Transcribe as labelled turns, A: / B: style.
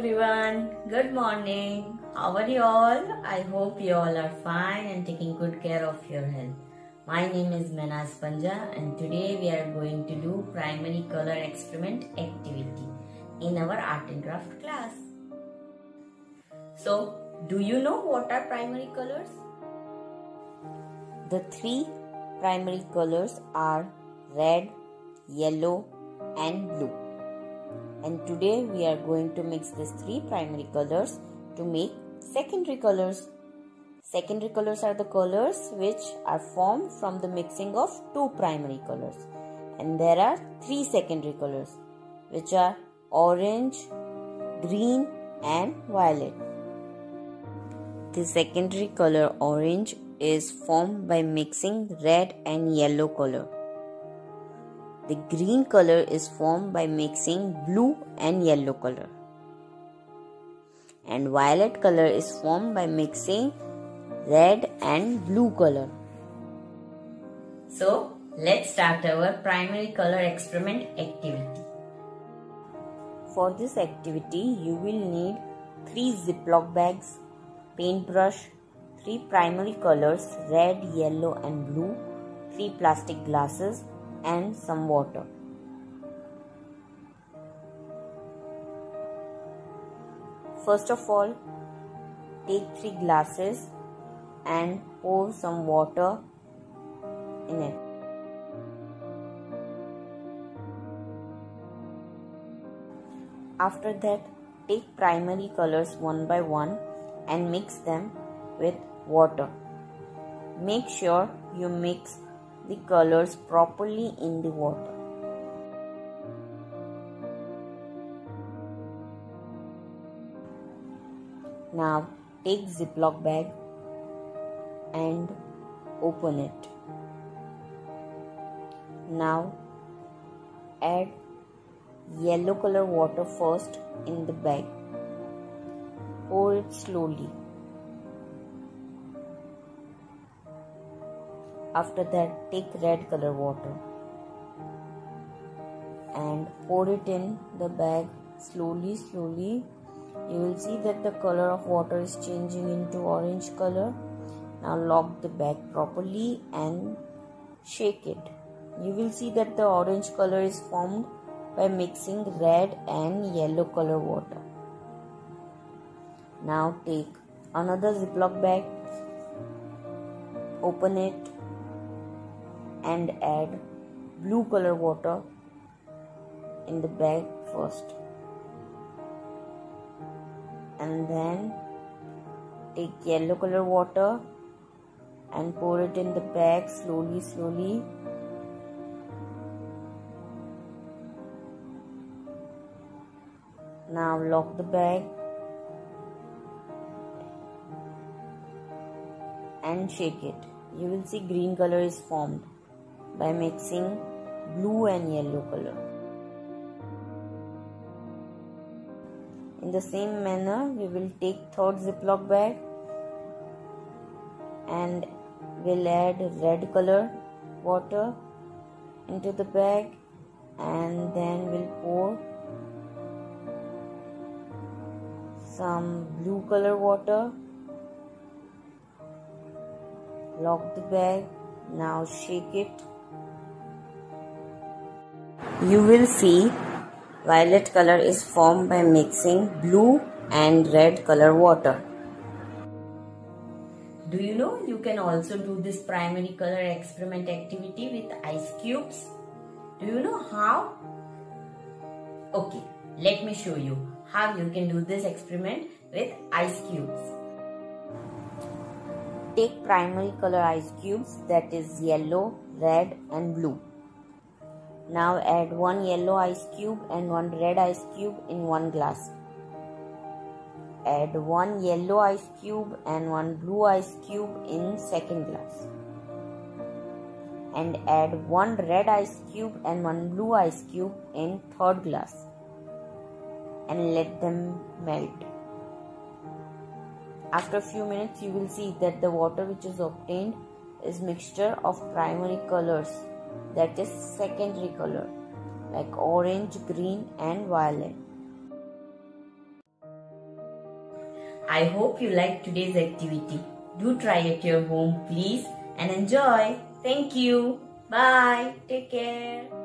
A: everyone, good morning. How are you all? I hope you all are fine and taking good care of your health. My name is Manaz Panja and today we are going to do primary color experiment activity in our art and craft class. So, do you know what are primary colors? The three primary colors are red, yellow and blue. And today we are going to mix these three primary colors to make secondary colors. Secondary colors are the colors which are formed from the mixing of two primary colors. And there are three secondary colors which are orange, green and violet. The secondary color orange is formed by mixing red and yellow color. The green color is formed by mixing blue and yellow color. And violet color is formed by mixing red and blue color. So, let's start our primary color experiment activity. For this activity, you will need 3 Ziploc bags, paintbrush, 3 primary colors red, yellow and blue, 3 plastic glasses and some water. First of all, take 3 glasses and pour some water in it. After that, take primary colors one by one and mix them with water. Make sure you mix the colors properly in the water. Now take Ziploc bag and open it. Now add yellow color water first in the bag. Pour it slowly. After that, take red color water and pour it in the bag slowly. You will see that the color of water is changing into orange color. Now lock the bag properly and shake it. You will see that the orange color is formed by mixing red and yellow color water. Now take another Ziploc bag, open it and add blue color water in the bag first. And then take yellow color water and pour it in the bag slowly. Now lock the bag and shake it. You will see green color is formed by mixing blue and yellow color. In the same manner, we will take third Ziploc bag and we'll add red color water into the bag and then we'll pour some blue color water. Lock the bag. Now shake it. You will see violet color is formed by mixing blue and red color water. Do you know you can also do this primary color experiment activity with ice cubes? Do you know how? Okay, let me show you how you can do this experiment with ice cubes. Take primary color ice cubes, that is yellow, red and blue. Now add 1 yellow ice cube and 1 red ice cube in 1 glass. Add 1 yellow ice cube and 1 blue ice cube in second glass. And add 1 red ice cube and 1 blue ice cube in third glass. And let them melt. After a few minutes, you will see that the water which is obtained is mixture of primary colors, that is secondary color, like orange, green and violet. I hope you liked today's activity. Do try at your home, please, and enjoy. Thank you. Bye. Take care.